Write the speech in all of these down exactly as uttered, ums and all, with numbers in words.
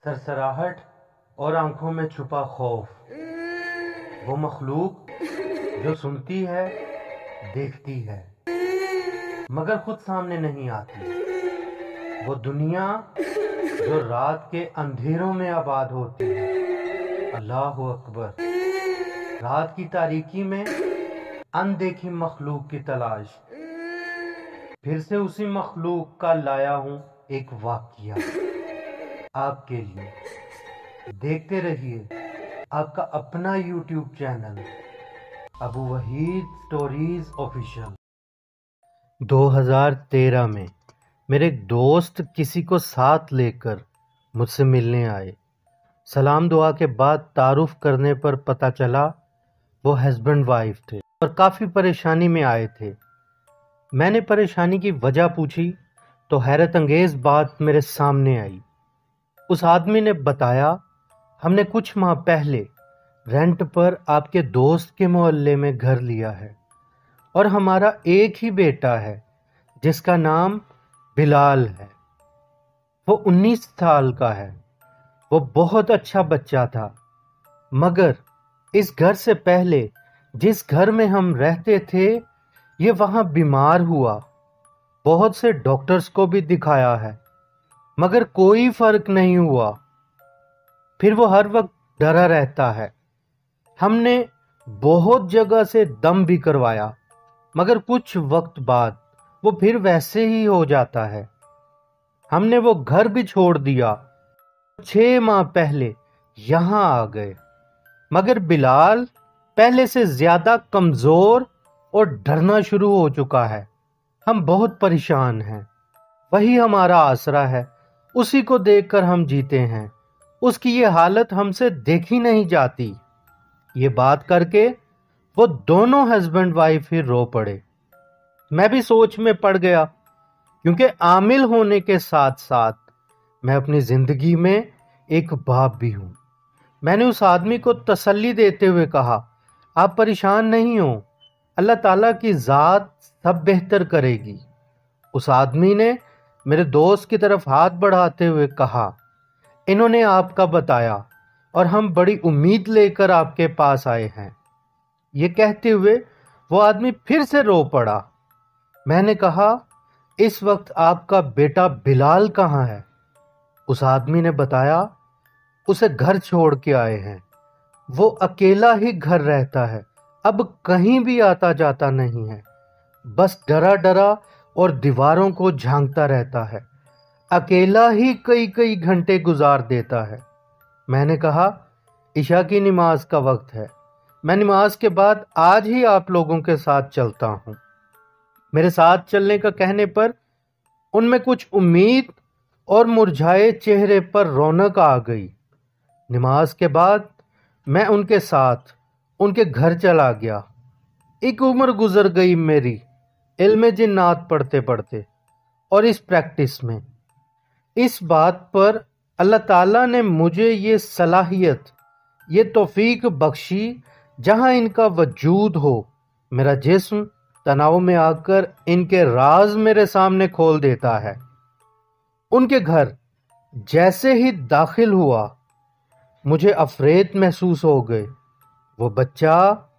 سرسراہٹ اور آنکھوں میں چھپا خوف، وہ مخلوق جو سنتی ہے، دیکھتی ہے مگر خود سامنے نہیں آتی، وہ دنیا جو رات کے اندھیروں میں آباد ہوتی ہے۔ اللہ اکبر! رات کی تاریکی میں اندیکھی مخلوق کی تلاش۔ پھر سے اسی مخلوق کا لایا ہوں ایک واقعہ آپ کے لیے۔ دیکھتے رہیے آپ کا اپنا YouTube channel Abu Waheed stories official. دو ہزار تیرہ میں میرے ایک دوست کسی کو ساتھ لے کر مجھ سے ملنے آئے۔ سلام دعا کے بعد تعارف کرنے پر پتہ چلا وہ ہسبینڈ وائف تھے اور کافی پریشانی میں آئے تھے۔ میں نے پریشانی کی وجہ پوچھی تو حیرت انگیز بات میرے سامنے آئی۔ اس آدمی نے بتایا، ہم نے کچھ ماہ پہلے رینٹ پر آپ کے دوست کے محلے میں گھر لیا ہے اور ہمارا ایک ہی بیٹا ہے جس کا نام بلال ہے۔ وہ انیس سال کا ہے۔ وہ بہت اچھا بچہ تھا، مگر اس گھر سے پہلے جس گھر میں ہم رہتے تھے یہ وہاں بیمار ہوا۔ بہت سے ڈاکٹرز کو بھی دکھایا ہے مگر کوئی فرق نہیں ہوا۔ پھر وہ ہر وقت ڈرا رہتا ہے۔ ہم نے بہت جگہ سے دم بھی کروایا مگر کچھ وقت بعد وہ پھر ویسے ہی ہو جاتا ہے۔ ہم نے وہ گھر بھی چھوڑ دیا، چھ ماہ پہلے یہاں آ گئے، مگر بلال پہلے سے زیادہ کمزور اور ڈرنا شروع ہو چکا ہے۔ ہم بہت پریشان ہیں۔ وہی ہمارا آسرا ہے، اسی کو دیکھ کر ہم جیتے ہیں۔ اس کی یہ حالت ہم سے دیکھی نہیں جاتی۔ یہ بات کر کے وہ دونوں ہسبینڈ وائف ہی رو پڑے۔ میں بھی سوچ میں پڑ گیا، کیونکہ عامل ہونے کے ساتھ ساتھ میں اپنی زندگی میں ایک باپ بھی ہوں۔ میں نے اس آدمی کو تسلی دیتے ہوئے کہا، آپ پریشان نہیں ہوں، اللہ تعالیٰ کی ذات سب بہتر کرے گی۔ اس آدمی نے میرے دوست کی طرف ہاتھ بڑھاتے ہوئے کہا، انہوں نے آپ کا بتایا اور ہم بڑی امید لے کر آپ کے پاس آئے ہیں۔ یہ کہتے ہوئے وہ آدمی پھر سے رو پڑا۔ میں نے کہا، اس وقت آپ کا بیٹا بلال کہاں ہے؟ اس آدمی نے بتایا، اسے گھر چھوڑ کے آئے ہیں، وہ اکیلا ہی گھر رہتا ہے، اب کہیں بھی آتا جاتا نہیں ہے، بس ڈرا ڈرا اور دیواروں کو جھانکتا رہتا ہے، اکیلا ہی کئی کئی گھنٹے گزار دیتا ہے۔ میں نے کہا، عشاء کی نماز کا وقت ہے، میں نماز کے بعد آج ہی آپ لوگوں کے ساتھ چلتا ہوں۔ میرے ساتھ چلنے کا کہنے پر ان میں کچھ امید اور مرجھائے چہرے پر رونق آ گئی۔ نماز کے بعد میں ان کے ساتھ ان کے گھر چلا گیا۔ ایک عمر گزر گئی میری علم جنات پڑھتے پڑھتے اور اس پریکٹس میں۔ اس بات پر اللہ تعالیٰ نے مجھے یہ صلاحیت، یہ توفیق بخشی، جہاں ان کا وجود ہو میرا جسم تناؤ میں آ کر ان کے راز میرے سامنے کھول دیتا ہے۔ ان کے گھر جیسے ہی داخل ہوا مجھے افریت محسوس ہو گئے۔ وہ بچہ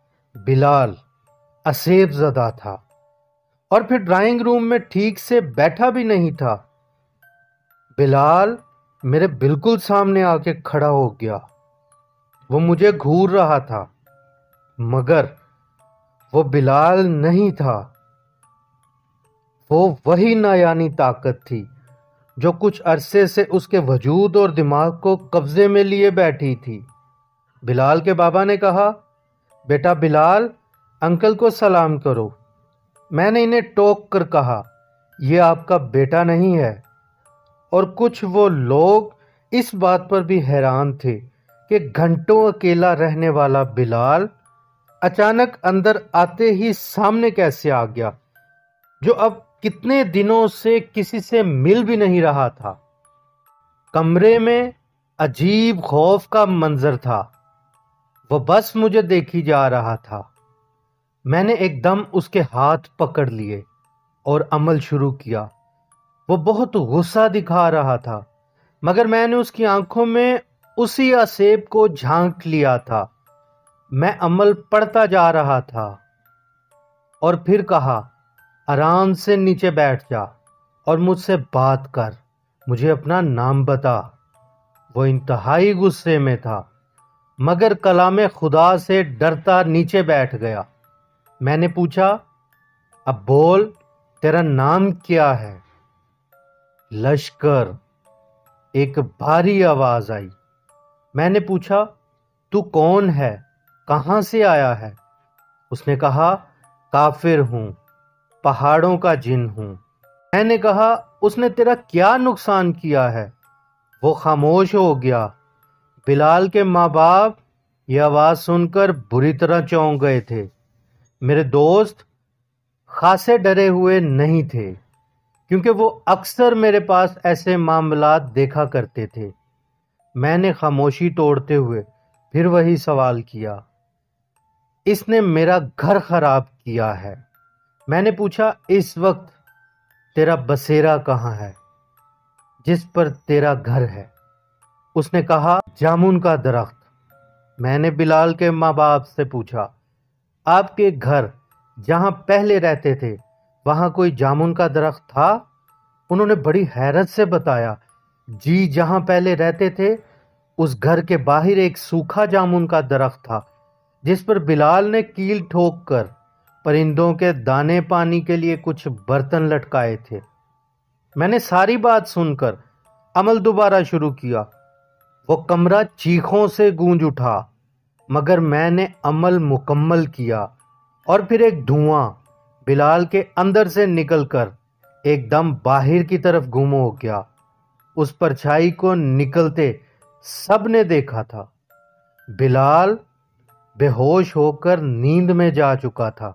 بلال اسیب زدہ تھا اور پھر ڈرائنگ روم میں ٹھیک سے بیٹھا بھی نہیں تھا۔ بلال میرے بالکل سامنے آ کے کھڑا ہو گیا۔ وہ مجھے گھور رہا تھا مگر وہ بلال نہیں تھا، وہ وہی نایانی طاقت تھی جو کچھ عرصے سے اس کے وجود اور دماغ کو قبضے میں لیے بیٹھی تھی۔ بلال کے بابا نے کہا، بیٹا بلال، انکل کو سلام کرو۔ میں نے انہیں ٹوک کر کہا، یہ آپ کا بیٹا نہیں ہے۔ اور کچھ وہ لوگ اس بات پر بھی حیران تھے کہ گھنٹوں اکیلا رہنے والا بلال اچانک اندر آتے ہی سامنے کیسے آ گیا، جو اب کتنے دنوں سے کسی سے مل بھی نہیں رہا تھا۔ کمرے میں عجیب خوف کا منظر تھا، وہ بس مجھے دیکھی جا رہا تھا۔ میں نے ایک دم اس کے ہاتھ پکڑ لیے اور عمل شروع کیا۔ وہ بہت غصہ دکھا رہا تھا مگر میں نے اس کی آنکھوں میں اسی آسیب کو جھانک لیا تھا۔ میں عمل پڑھتا جا رہا تھا اور پھر کہا، آرام سے نیچے بیٹھ جا اور مجھ سے بات کر، مجھے اپنا نام بتا۔ وہ انتہائی غصے میں تھا مگر کلام خدا سے ڈرتا نیچے بیٹھ گیا۔ میں نے پوچھا، اب بول، تیرا نام کیا ہے؟ لشکر، ایک بھاری آواز آئی۔ میں نے پوچھا، تو کون ہے؟ کہاں سے آیا ہے؟ اس نے کہا، کافر ہوں، پہاڑوں کا جن ہوں۔ میں نے کہا، اس نے تیرا کیا نقصان کیا ہے؟ وہ خاموش ہو گیا۔ بلال کے ماں باپ یہ آواز سن کر بری طرح چونک گئے تھے۔ میرے دوست خاصے ڈرے ہوئے نہیں تھے کیونکہ وہ اکثر میرے پاس ایسے معاملات دیکھا کرتے تھے۔ میں نے خاموشی توڑتے ہوئے پھر وہی سوال کیا، اس نے میرا گھر خراب کیا ہے۔ میں نے پوچھا، اس وقت تیرا بسیرا کہاں ہے جس پر تیرا گھر ہے؟ اس نے کہا، جامن کا درخت۔ میں نے بلال کے ماں باپ سے پوچھا، آپ کے گھر جہاں پہلے رہتے تھے وہاں کوئی جامن کا درخت تھا؟ انہوں نے بڑی حیرت سے بتایا، جی جہاں پہلے رہتے تھے اس گھر کے باہر ایک سوکھا جامن کا درخت تھا جس پر بلال نے کیل ٹھوک کر پرندوں کے دانے پانی کے لیے کچھ برتن لٹکائے تھے۔ میں نے ساری بات سن کر عمل دوبارہ شروع کیا۔ وہ کمرہ چیخوں سے گونج اٹھا مگر میں نے عمل مکمل کیا اور پھر ایک دھواں بلال کے اندر سے نکل کر ایک دم باہر کی طرف گم ہو گیا۔ اس پرچھائی کو نکلتے سب نے دیکھا تھا۔ بلال بے ہوش ہو کر نیند میں جا چکا تھا۔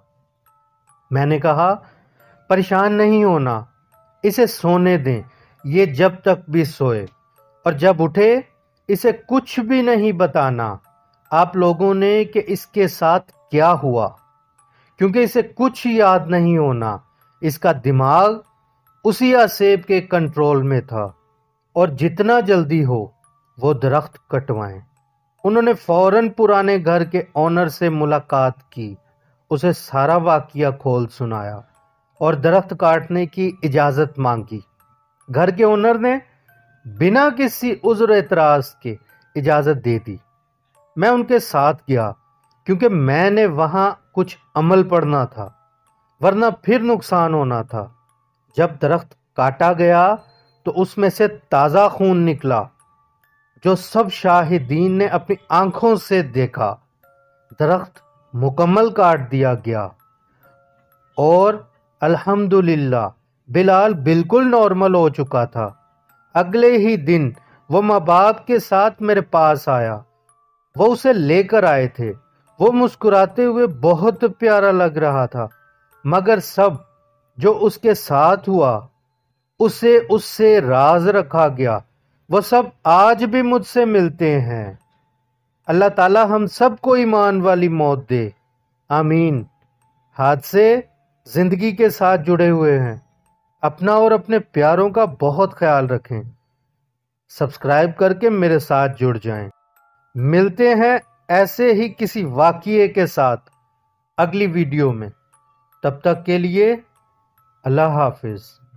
میں نے کہا، پریشان نہیں ہونا، اسے سونے دیں، یہ جب تک بھی سوئے، اور جب اٹھے اسے کچھ بھی نہیں بتانا آپ لوگوں نے کہ اس کے ساتھ کیا ہوا، کیونکہ اسے کچھ یاد نہیں ہونا۔ اس کا دماغ اسی آسیب کے کنٹرول میں تھا اور جتنا جلدی ہو وہ درخت کٹوائیں۔ انہوں نے فوراً پرانے گھر کے اونر سے ملاقات کی، اسے سارا واقعہ کھول سنایا اور درخت کاٹنے کی اجازت مانگی۔ گھر کے اونر نے بنا کسی عذر اعتراض کے اجازت دے دی۔ میں ان کے ساتھ گیا کیونکہ میں نے وہاں کچھ عمل پڑھنا تھا ورنہ پھر نقصان ہونا تھا۔ جب درخت کاٹا گیا تو اس میں سے تازہ خون نکلا جو سب شاہدین نے اپنی آنکھوں سے دیکھا۔ درخت مکمل کاٹ دیا گیا اور الحمدللہ بلال بالکل نارمل ہو چکا تھا۔ اگلے ہی دن وہ ماں باپ کے ساتھ میرے پاس آیا۔ وہ اسے لے کر آئے تھے۔ وہ مسکراتے ہوئے بہت پیارا لگ رہا تھا مگر سب جو اس کے ساتھ ہوا اسے اس سے راز رکھا گیا۔ وہ سب آج بھی مجھ سے ملتے ہیں۔ اللہ تعالی ہم سب کو ایمان والی موت دے، آمین۔ حادثے زندگی کے ساتھ جڑے ہوئے ہیں۔ اپنا اور اپنے پیاروں کا بہت خیال رکھیں۔ سبسکرائب کر کے میرے ساتھ جڑ جائیں۔ ملتے ہیں ایسے ہی کسی واقعے کے ساتھ اگلی ویڈیو میں۔ تب تک کے لیے اللہ حافظ۔